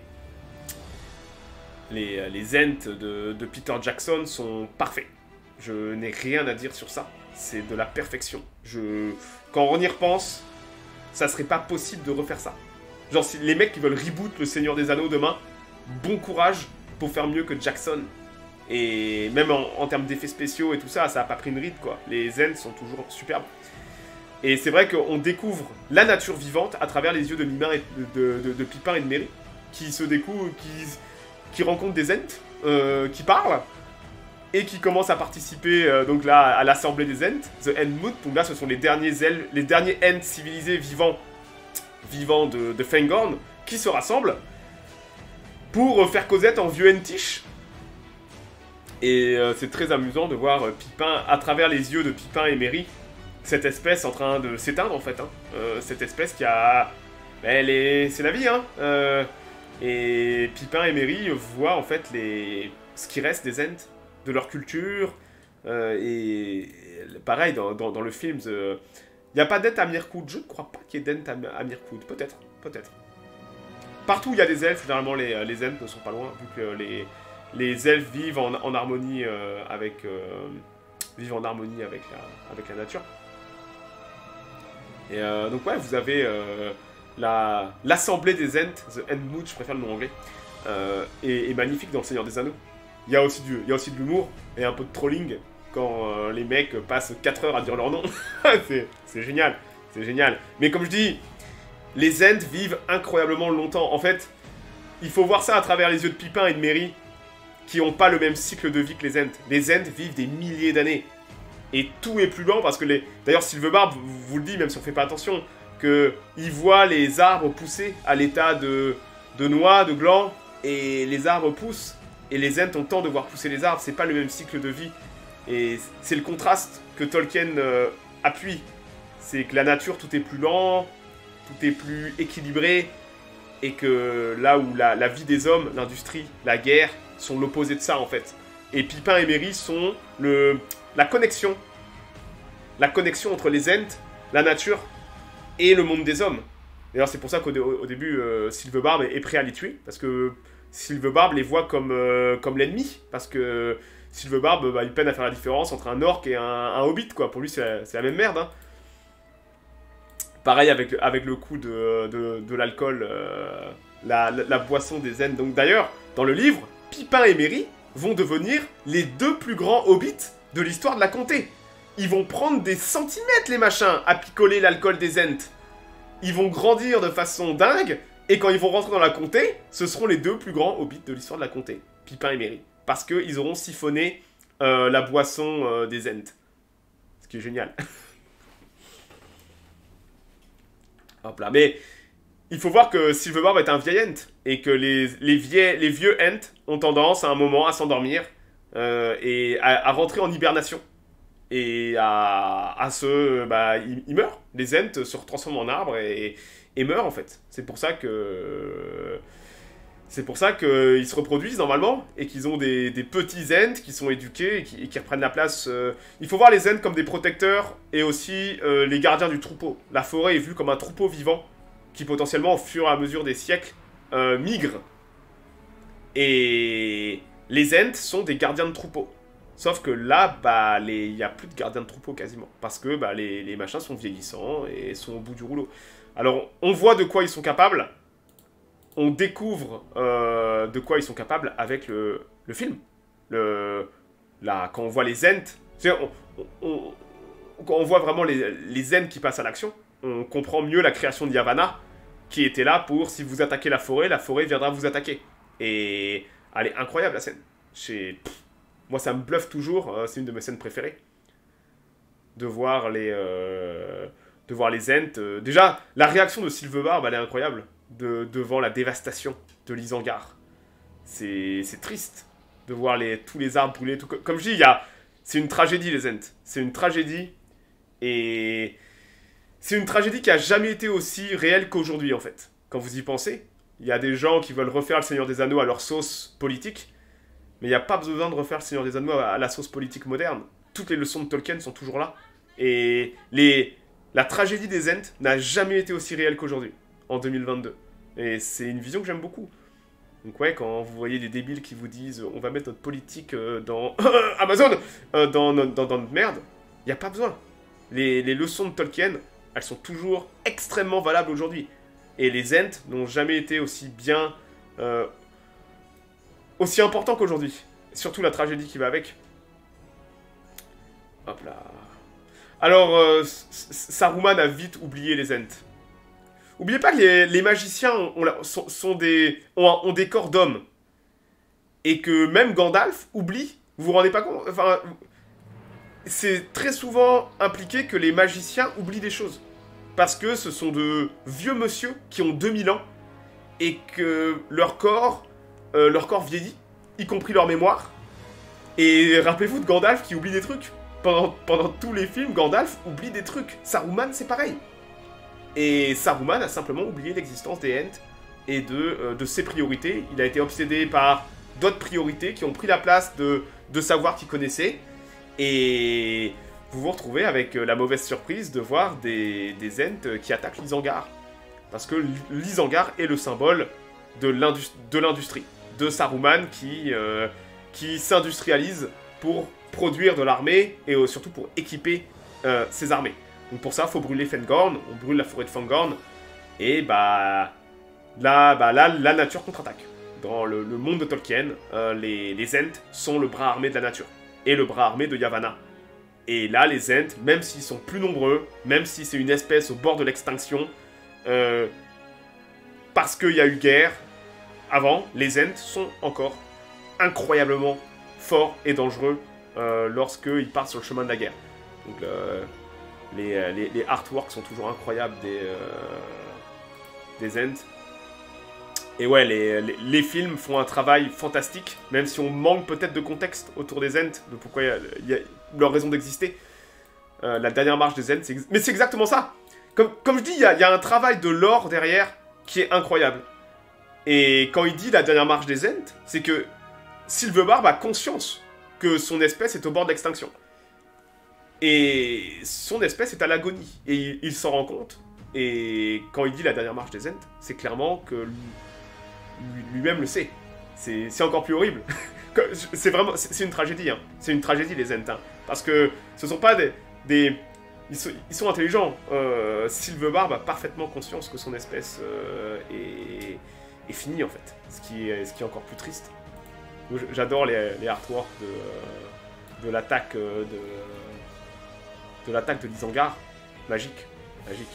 Les Ents de Peter Jackson sont parfaits. Je n'ai rien à dire sur ça. C'est de la perfection. Quand on y repense, ça serait pas possible de refaire ça. Genre, si les mecs qui veulent reboot Le Seigneur des Anneaux demain, bon courage pour faire mieux que Jackson. Et même en termes d'effets spéciaux et tout ça, ça a pas pris une ride, quoi. Les Ents sont toujours superbes. Et c'est vrai qu'on découvre la nature vivante à travers les yeux de Pippin et de Merry, qui se découvrent, qui rencontrent des Ents, qui parlent, et qui commencent à participer donc là, à l'assemblée des Ents, The Entmoot. Donc là, ce sont les derniers Ents civilisés vivants de Fangorn, qui se rassemblent pour faire causette en vieux Entish. Et c'est très amusant de voir Pippin, à travers les yeux de Pippin et Merry, cette espèce en train de s'éteindre en fait, hein. Cette espèce qui a... c'est la vie, hein. Et Pippin et Merry voient en fait ce qui reste des Ents, de leur culture, et pareil dans le film, il n'y a pas d'Ent à Mirkwood, je ne crois pas qu'il y ait d'Ent à Mirkwood, peut-être. Partout où il y a des elfes, généralement les Ents ne sont pas loin, vu que les elfes vivent en harmonie avec la nature. Et donc ouais, vous avez l'assemblée des Ents, The Entmoot, je préfère le nom anglais, est magnifique dans Le Seigneur des Anneaux. Il y a aussi de l'humour et un peu de trolling, quand les mecs passent 4 heures à dire leur nom. C'est génial, c'est génial. Mais comme je dis, les Ents vivent incroyablement longtemps. En fait, il faut voir ça à travers les yeux de Pippin et de Merry, qui n'ont pas le même cycle de vie que les Ents. Les Ents vivent des milliers d'années. Et tout est plus lent parce que les... D'ailleurs, Silverbarb vous le dit, même si on fait pas attention, qu'il voit les arbres pousser à l'état de noix, de gland, et les arbres poussent. Et les Ents ont le temps de voir pousser les arbres, c'est pas le même cycle de vie. Et c'est le contraste que Tolkien appuie. C'est que la nature, tout est plus lent, tout est plus équilibré, et que là où la vie des hommes, l'industrie, la guerre, sont l'opposé de ça en fait. Et Pippin et Merry sont la connexion entre les Ents, la nature et le monde des hommes. D'ailleurs c'est pour ça qu'au début Silverbarb est prêt à les tuer, parce que Silverbarb les voit comme l'ennemi, parce que Silverbarb il peine à faire la différence entre un orc et un hobbit quoi. Pour lui c'est la même merde hein. Pareil avec le coup de l'alcool, la boisson des Ents. Donc d'ailleurs dans le livre, Pippin et Merry vont devenir les 2 plus grands hobbits de l'histoire de la comté. Ils vont prendre des centimètres, les machins, à picoler l'alcool des Ents. Ils vont grandir de façon dingue, et quand ils vont rentrer dans la comté, ce seront les 2 plus grands hobbits de l'histoire de la comté, Pippin et Merry. Parce qu'ils auront siphonné la boisson des Ents. Ce qui est génial. Hop là, mais... Il faut voir que Silverbarb est un vieil Ent, et que les vieux Ents ont tendance à un moment à s'endormir et à rentrer en hibernation. Et ils meurent. Les Ents se transforment en arbres et meurent en fait. C'est pour ça qu'ils se reproduisent normalement et qu'ils ont des petits Ents qui sont éduqués et qui reprennent la place. Il faut voir les Ents comme des protecteurs et aussi les gardiens du troupeau. La forêt est vue comme un troupeau vivant qui potentiellement, au fur et à mesure des siècles, migrent. Et les Ents sont des gardiens de troupeau. Sauf que là, il n'y a plus de gardiens de troupeau quasiment. Parce que les machins sont vieillissants et sont au bout du rouleau. Alors, on voit de quoi ils sont capables. On découvre de quoi ils sont capables avec le film. Quand on voit les Ents, quand on voit vraiment les Ents qui passent à l'action, on comprend mieux la création de Yavanna, qui était là pour, si vous attaquez la forêt viendra vous attaquer. Et elle est incroyable la scène. Moi ça me bluffe toujours, c'est une de mes scènes préférées. De voir les Ents. Déjà, la réaction de Silverbarb, elle est incroyable. Devant la dévastation de l'Isengard. C'est triste de voir tous les arbres brûler. Comme je dis, c'est une tragédie les Ents. C'est une tragédie. Et... c'est une tragédie qui a jamais été aussi réelle qu'aujourd'hui, en fait. Quand vous y pensez, il y a des gens qui veulent refaire le Seigneur des Anneaux à leur sauce politique, mais il n'y a pas besoin de refaire le Seigneur des Anneaux à la sauce politique moderne. Toutes les leçons de Tolkien sont toujours là. Et la tragédie des Ents n'a jamais été aussi réelle qu'aujourd'hui, en 2022. Et c'est une vision que j'aime beaucoup. Donc ouais, quand vous voyez des débiles qui vous disent « on va mettre notre politique dans Amazon, dans notre merde », il n'y a pas besoin. Les leçons de Tolkien... elles sont toujours extrêmement valables aujourd'hui. Et les Ents n'ont jamais été aussi bien... aussi importants qu'aujourd'hui. Surtout la tragédie qui va avec. Hop là. Alors, Saruman a vite oublié les Ents. Oubliez pas que les magiciens ont des corps d'hommes. Et que même Gandalf oublie. Vous vous rendez pas compte? Enfin... c'est très souvent impliqué que les magiciens oublient des choses. Parce que ce sont de vieux monsieur qui ont 2000 ans et que leur corps vieillit, y compris leur mémoire. Et rappelez-vous de Gandalf qui oublie des trucs. Pendant tous les films, Gandalf oublie des trucs. Saruman, c'est pareil. Et Saruman a simplement oublié l'existence des Ents et de ses priorités. Il a été obsédé par d'autres priorités qui ont pris la place de savoir qu'il connaissait. Et vous vous retrouvez avec la mauvaise surprise de voir des Ents qui attaquent l'Isengard. Parce que l'Isengard est le symbole de l'industrie. De Saruman qui s'industrialise pour produire de l'armée et surtout pour équiper ses armées. Donc pour ça, il faut brûler Fangorn, on brûle la forêt de Fangorn, et là, la nature contre-attaque. Dans le monde de Tolkien, les Ents sont le bras armé de la nature. et le bras armé de Yavanna. Et là, les Ents, même s'ils sont plus nombreux, même si c'est une espèce au bord de l'extinction, parce qu'il y a eu guerre avant, les Ents sont encore incroyablement forts et dangereux lorsqu'ils partent sur le chemin de la guerre. Donc les artworks sont toujours incroyables des Ents. Et ouais, les films font un travail fantastique, même si on manque peut-être de contexte autour des Ents, de pourquoi il y a leur raison d'exister. La dernière marche des Ents, mais c'est exactement ça. Comme je dis, il y a un travail de lore derrière qui est incroyable. Et quand il dit la dernière marche des Ents, c'est que Silverbarb a conscience que son espèce est au bord de l'extinction. Et son espèce est à l'agonie. Et il s'en rend compte. Et quand il dit la dernière marche des Ents, c'est clairement que lui-même le sait. C'est encore plus horrible. C'est vraiment... C'est une tragédie, hein. C'est une tragédie, les Ents. Hein. Parce que ce sont pas des... Ils sont intelligents. Silverbarb a parfaitement conscience que son espèce est finie, en fait. Ce qui est encore plus triste. J'adore les artworks de l'attaque de l'attaque de Lisengard. Magique. Magique.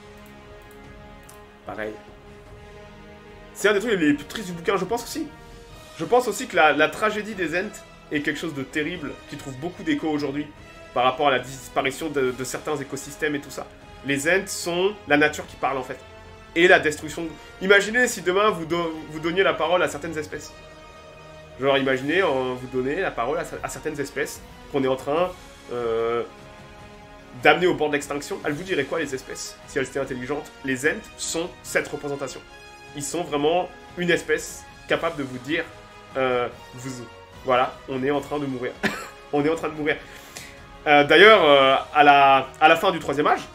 Pareil. C'est un des trucs les plus tristes du bouquin, je pense aussi. Je pense aussi que la tragédie des Ents est quelque chose de terrible, qui trouve beaucoup d'écho aujourd'hui, par rapport à la disparition de certains écosystèmes et tout ça. Les Ents sont la nature qui parle, en fait. Et la destruction... Imaginez si demain, vous donniez la parole à certaines espèces. Genre, imaginez, vous donnez la parole à certaines espèces qu'on est en train d'amener au bord de l'extinction. Elles vous diraient quoi, les espèces, si elles étaient intelligentes? Les Ents sont cette représentation. Ils sont vraiment une espèce capable de vous dire voilà, on est en train de mourir. On est en train de mourir. D'ailleurs, à la fin du troisième âge,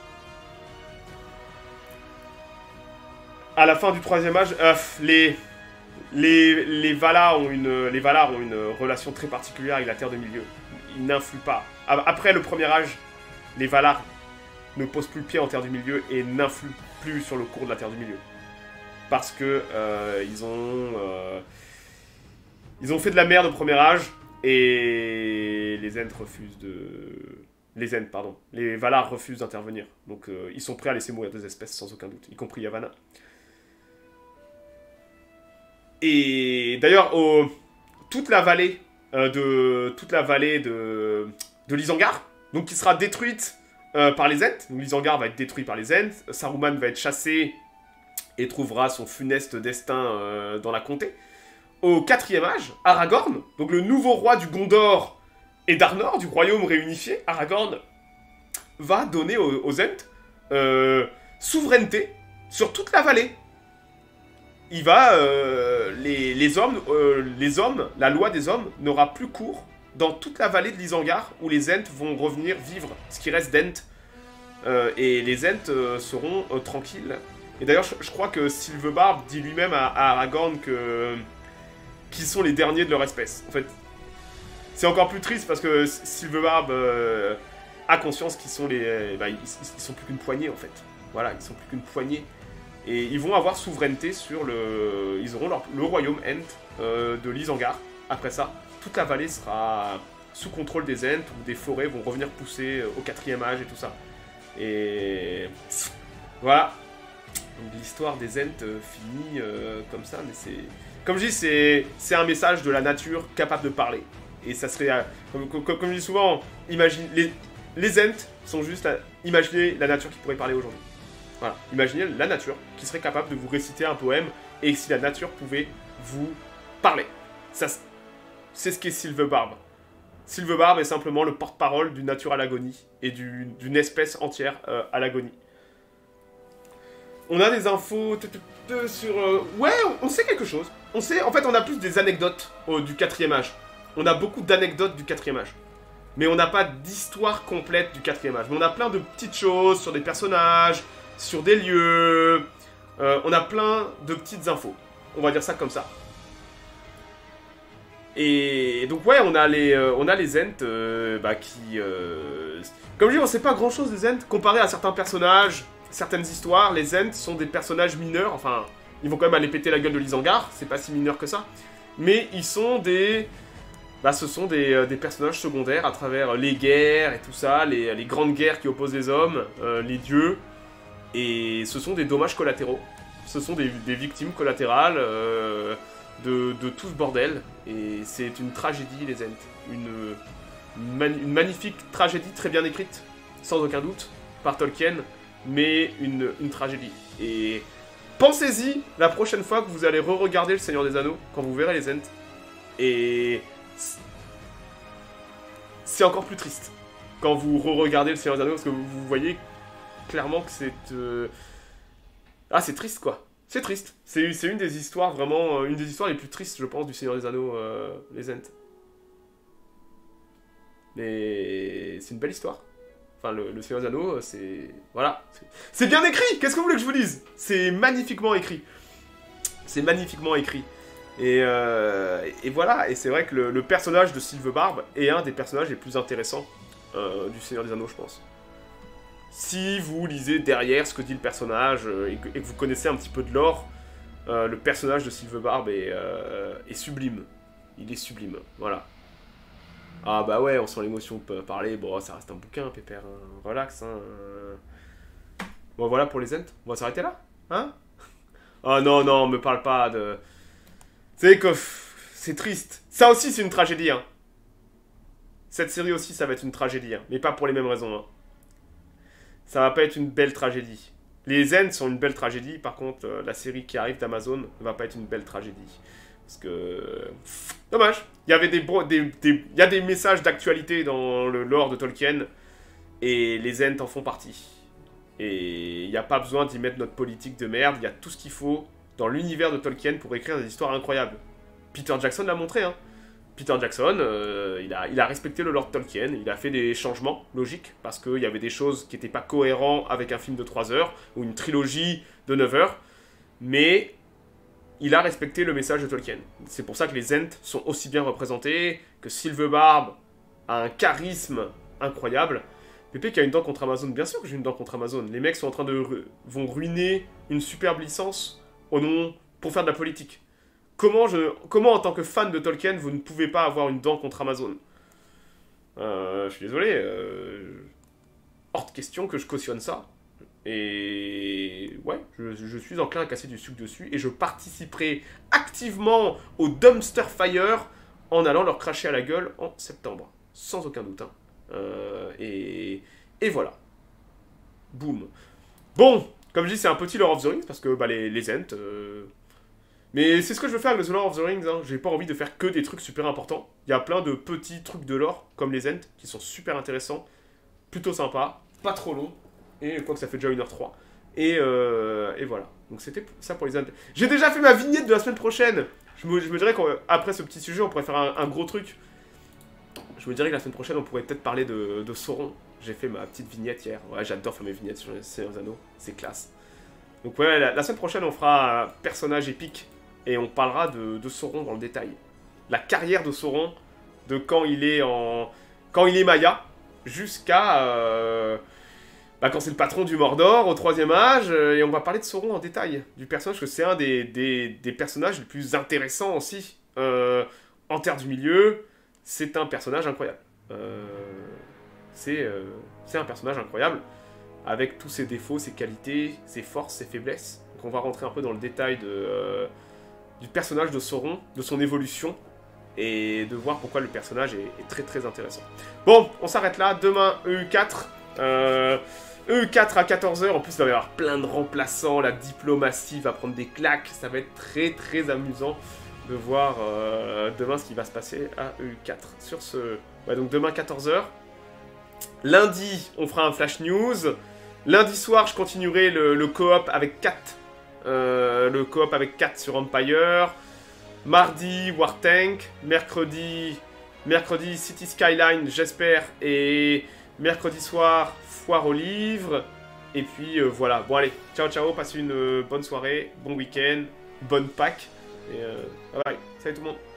les Valar ont une relation très particulière avec la Terre de Milieu. Ils n'influent pas. Après le premier âge, les Valar ne posent plus le pied en Terre du Milieu et n'influent plus sur le cours de la Terre du Milieu. Parce que ils ont fait de la merde au premier âge et les Ents refusent de... Les Valar refusent d'intervenir. Donc ils sont prêts à laisser mourir des espèces sans aucun doute, y compris Yavanna. Et d'ailleurs, toute la vallée de Lisengard, donc qui sera détruite par les Ents. Donc Lisengard va être détruit par les Ents. Saruman va être chassé et trouvera son funeste destin dans la comté. Au 4e âge, Aragorn, donc le nouveau roi du Gondor et d'Arnor, du royaume réunifié, Aragorn va donner aux Ents souveraineté sur toute la vallée. Il va... les hommes, la loi des hommes n'aura plus cours dans toute la vallée de l'Isengard où les Ents vont revenir vivre, ce qui reste d'Ent. Et les Ents seront tranquilles. Et d'ailleurs, je crois que Silverbarb dit lui-même à Aragorn qu'ils sont les derniers de leur espèce. En fait, c'est encore plus triste parce que Silverbarb a conscience qu'ils sont ils sont plus qu'une poignée, en fait. Voilà, ils sont plus qu'une poignée. Et ils vont avoir souveraineté sur le... Ils auront le royaume Ent de l'Isengard. Après ça, toute la vallée sera sous contrôle des Ents, où des forêts vont revenir pousser au 4e âge et tout ça. Et... Voilà. Donc l'histoire des Ents finit comme ça, mais c'est... Comme je dis, c'est un message de la nature capable de parler. Et ça serait... Comme je dis souvent, imagine... Les Ents sont juste... Imaginez la nature qui pourrait parler aujourd'hui. Voilà, imaginez la nature qui serait capable de vous réciter un poème et si la nature pouvait vous parler. C'est ce qu'est Silverbarb. Silverbarb est simplement le porte-parole d'une nature à l'agonie et d'une espèce entière à l'agonie. On a des infos sur... Ouais, on sait quelque chose. On sait, en fait, on a plus des anecdotes du 4e âge. On a beaucoup d'anecdotes du 4e âge. Mais on n'a pas d'histoire complète du 4e âge. Mais on a plein de petites choses sur des personnages... sur des lieux, on a plein de petites infos, on va dire ça comme ça. Et donc ouais, on a les Ents qui... Comme je dis, on sait pas grand chose des Ents, comparé à certains personnages, certaines histoires, les Ents sont des personnages mineurs, enfin, ils vont quand même aller péter la gueule de l'Isengard, c'est pas si mineur que ça, mais ils sont des bah, ce sont des personnages secondaires à travers les guerres et tout ça, les grandes guerres qui opposent les hommes, les dieux, et ce sont des dommages collatéraux. Ce sont des victimes collatérales de tout ce bordel, et c'est une tragédie, les Ents. Une magnifique tragédie très bien écrite, sans aucun doute, par Tolkien, mais une tragédie. Et pensez-y la prochaine fois que vous allez re-regarder Le Seigneur des Anneaux, quand vous verrez les Ents, et c'est encore plus triste quand vous re-regardez Le Seigneur des Anneaux, parce que vous voyez clairement que c'est... Ah, c'est triste, quoi. C'est triste. C'est une des histoires, vraiment... une des histoires les plus tristes, je pense, du Seigneur des Anneaux, les Ents. Mais... c'est une belle histoire. Enfin, le Seigneur des Anneaux, c'est... Voilà. C'est bien écrit. Qu'est-ce que vous voulez que je vous dise? C'est magnifiquement écrit. C'est magnifiquement écrit. Et voilà. Et c'est vrai que le personnage de Sylvebarbe est un des personnages les plus intéressants du Seigneur des Anneaux, je pense. Si vous lisez derrière ce que dit le personnage et que vous connaissez un petit peu de lore, le personnage de Sylvebarbe est sublime. Il est sublime, voilà. Ah bah ouais, on sent l'émotion parler. Bon, ça reste un bouquin, pépère. Hein. Relax, hein. Bon, voilà pour les Ents. On va s'arrêter là, hein? Oh non, non, me parle pas de... C'est que... c'est triste. Ça aussi, c'est une tragédie, hein. Cette série aussi, ça va être une tragédie, hein. Mais pas pour les mêmes raisons, hein. Ça va pas être une belle tragédie. Les Ents sont une belle tragédie, par contre, la série qui arrive d'Amazon ne va pas être une belle tragédie. Parce que... dommage. Il y avait il y a des messages d'actualité dans le lore de Tolkien, et les Ents en font partie. Et il n'y a pas besoin d'y mettre notre politique de merde, il y a tout ce qu'il faut dans l'univers de Tolkien pour écrire des histoires incroyables. Peter Jackson l'a montré, hein. Peter Jackson, il a respecté le lore de Tolkien, il a fait des changements logiques, parce qu'il y avait des choses qui n'étaient pas cohérentes avec un film de 3 heures, ou une trilogie de 9 heures, mais il a respecté le message de Tolkien. C'est pour ça que les Ents sont aussi bien représentés, que Sylvebarbe a un charisme incroyable. Pépé qui a une dent contre Amazon, bien sûr que j'ai une dent contre Amazon. Les mecs sont en train vont ruiner une superbe licence au nom pour faire de la politique. Comment en tant que fan de Tolkien, vous ne pouvez pas avoir une dent contre Amazon? Je suis désolé. Hors de question que je cautionne ça. Et ouais, je suis enclin à casser du sucre dessus. Et je participerai activement au Dumpster Fire en allant leur cracher à la gueule en septembre. Sans aucun doute. Hein. Et voilà. Boum. Bon, comme je dis, c'est un petit Lord of the Rings parce que bah, les Ents... Mais c'est ce que je veux faire avec The Lord of the Rings, hein. J'ai pas envie de faire que des trucs super importants. Il y a plein de petits trucs de lore, comme les Ents, qui sont super intéressants, plutôt sympas, pas trop longs, et quoi que ça fait déjà 1h03. Et voilà. Donc c'était ça pour les Ents. J'ai déjà fait ma vignette de la semaine prochaine. Je me dirais qu'après ce petit sujet, on pourrait faire un gros truc. Je me dirais que la semaine prochaine, on pourrait peut-être parler de Sauron. J'ai fait ma petite vignette hier. Ouais, j'adore faire mes vignettes sur les Seigneurs des Anneaux. C'est classe. Donc ouais, la semaine prochaine, on fera un personnage épique. Et on parlera de Sauron dans le détail. La carrière de Sauron, de quand il est Maya, jusqu'à quand c'est le patron du Mordor, au 3e âge, et on va parler de Sauron en détail, du personnage, que c'est un des personnages les plus intéressants aussi. En Terre du Milieu, c'est un personnage incroyable. C'est un personnage incroyable, avec tous ses défauts, ses qualités, ses forces, ses faiblesses. Donc on va rentrer un peu dans le détail du personnage de Sauron, de son évolution, et de voir pourquoi le personnage est très très intéressant. Bon, on s'arrête là, demain EU4, EU4 à 14 h, en plus il va y avoir plein de remplaçants, la diplomatie va prendre des claques, ça va être très très amusant de voir demain ce qui va se passer à EU4. Sur ce, ouais, donc demain 14 h, lundi on fera un flash news, lundi soir je continuerai le coop avec Kat. Le coop avec 4 sur Empire. Mardi, War Tank. Mercredi, City Skyline, j'espère. Et mercredi soir, Foire aux livres. Et puis voilà. Bon, allez, ciao, ciao. Passez une bonne soirée, bon week-end, bonne Pâques. Et bye bye. Salut tout le monde.